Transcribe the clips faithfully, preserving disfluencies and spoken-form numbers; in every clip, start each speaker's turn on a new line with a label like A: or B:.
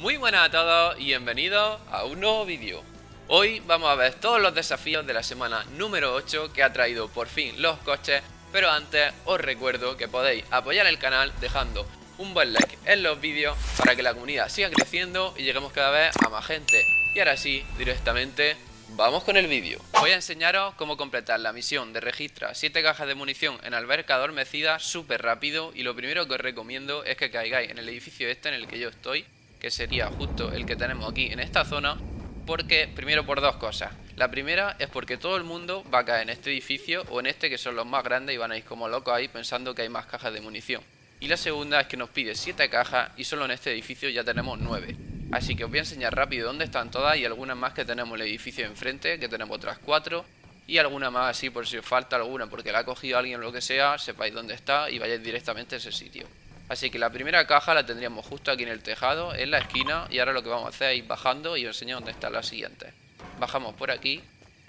A: Muy buenas a todos y bienvenidos a un nuevo vídeo. Hoy vamos a ver todos los desafíos de la semana número ocho que ha traído por fin los coches. Pero antes os recuerdo que podéis apoyar el canal dejando un buen like en los vídeos para que la comunidad siga creciendo y lleguemos cada vez a más gente. Y ahora sí, directamente vamos con el vídeo. Voy a enseñaros cómo completar la misión de registrar siete cajas de munición en alberca adormecida súper rápido. Y lo primero que os recomiendo es que caigáis en el edificio este en el que yo estoy, que sería justo el que tenemos aquí en esta zona. Porque, primero por dos cosas. La primera es porque todo el mundo va a caer en este edificio o en este, que son los más grandes, y van a ir como locos ahí pensando que hay más cajas de munición. Y la segunda es que nos pide siete cajas y solo en este edificio ya tenemos nueve. Así que os voy a enseñar rápido dónde están todas y algunas más que tenemos en el edificio enfrente, que tenemos otras cuatro. Y alguna más así por si os falta alguna porque la ha cogido alguien o lo que sea, sepáis dónde está y vayáis directamente a ese sitio. Así que la primera caja la tendríamos justo aquí en el tejado, en la esquina. Y ahora lo que vamos a hacer es ir bajando y os enseño dónde están las siguientes. Bajamos por aquí.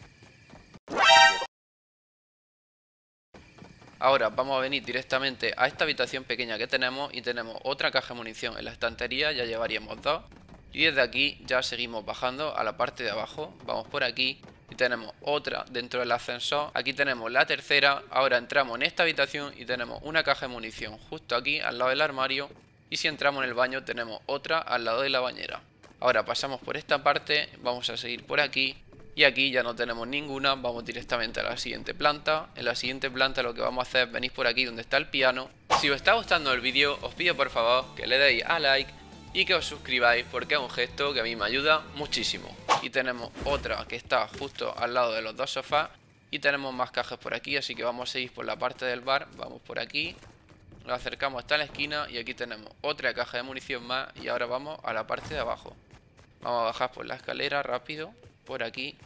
A: Ahora vamos a venir directamente a esta habitación pequeña que tenemos. Y tenemos otra caja de munición en la estantería, ya llevaríamos dos. Y desde aquí ya seguimos bajando a la parte de abajo. Vamos por aquí y tenemos otra dentro del ascensor. Aquí tenemos la tercera. Ahora entramos en esta habitación y tenemos una caja de munición justo aquí al lado del armario. Y si entramos en el baño tenemos otra al lado de la bañera. Ahora pasamos por esta parte, vamos a seguir por aquí. Y aquí ya no tenemos ninguna, vamos directamente a la siguiente planta. En la siguiente planta lo que vamos a hacer es venir por aquí donde está el piano. Si os está gustando el vídeo, os pido por favor que le deis a like y que os suscribáis, porque es un gesto que a mí me ayuda muchísimo. Y tenemos otra que está justo al lado de los dos sofás. Y tenemos más cajas por aquí, así que vamos a seguir por la parte del bar. Vamos por aquí, nos acercamos hasta la esquina y aquí tenemos otra caja de munición más. Y ahora vamos a la parte de abajo. Vamos a bajar por la escalera rápido, por aquí.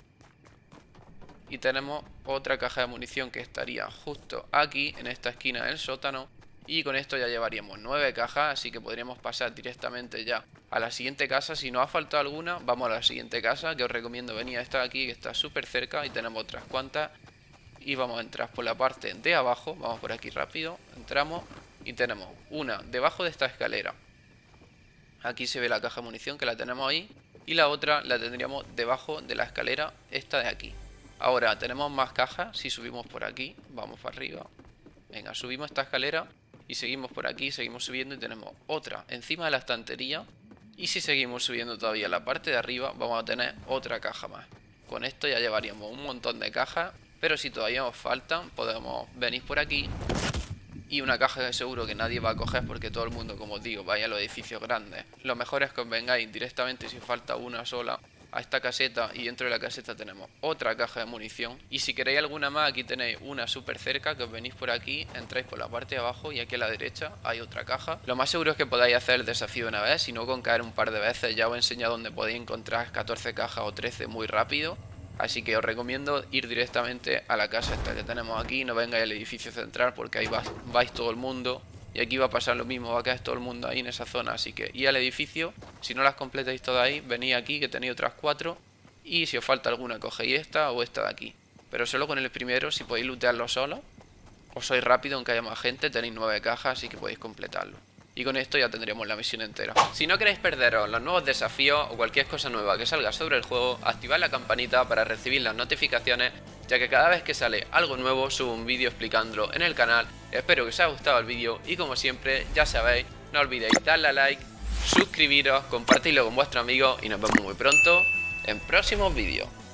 A: Y tenemos otra caja de munición que estaría justo aquí, en esta esquina del sótano. Y con esto ya llevaríamos nueve cajas, así que podríamos pasar directamente ya a la siguiente casa. Si nos ha faltado alguna, vamos a la siguiente casa, que os recomiendo venir a esta aquí, que está súper cerca. Y tenemos otras cuantas. Y vamos a entrar por la parte de abajo, vamos por aquí rápido. Entramos y tenemos una debajo de esta escalera. Aquí se ve la caja de munición que la tenemos ahí. Y la otra la tendríamos debajo de la escalera, esta de aquí. Ahora tenemos más cajas, si subimos por aquí, vamos para arriba. Venga, subimos esta escalera y seguimos por aquí, seguimos subiendo y tenemos otra encima de la estantería. Y si seguimos subiendo todavía la parte de arriba, vamos a tener otra caja más. Con esto ya llevaríamos un montón de cajas, pero si todavía nos faltan, podemos venir por aquí. Y una caja que seguro que nadie va a coger porque todo el mundo, como os digo, vaya a los edificios grandes. Lo mejor es que os vengáis directamente, si falta una sola, a esta caseta. Y dentro de la caseta tenemos otra caja de munición. Y si queréis alguna más, aquí tenéis una súper cerca, que os venís por aquí, entráis por la parte de abajo y aquí a la derecha hay otra caja. Lo más seguro es que podáis hacer el desafío una vez, si no con caer un par de veces. Ya os he enseñado dónde podéis encontrar catorce cajas o trece muy rápido. Así que os recomiendo ir directamente a la casa esta que tenemos aquí. No vengáis al edificio central porque ahí vais, vais todo el mundo. Y aquí va a pasar lo mismo, va a caer todo el mundo ahí en esa zona. Así que ir al edificio, si no las completáis todas ahí, venid aquí que tenéis otras cuatro. Y si os falta alguna, cogéis esta o esta de aquí. Pero solo con el primero, si podéis lootearlo solo, o sois rápido aunque haya más gente, tenéis nueve cajas, así que podéis completarlo. Y con esto ya tendremos la misión entera. Si no queréis perderos los nuevos desafíos o cualquier cosa nueva que salga sobre el juego, activad la campanita para recibir las notificaciones, ya que cada vez que sale algo nuevo subo un vídeo explicándolo en el canal. Espero que os haya gustado el vídeo y como siempre, ya sabéis, no olvidéis darle a like, suscribiros, compartirlo con vuestros amigos y nos vemos muy pronto en próximos vídeos.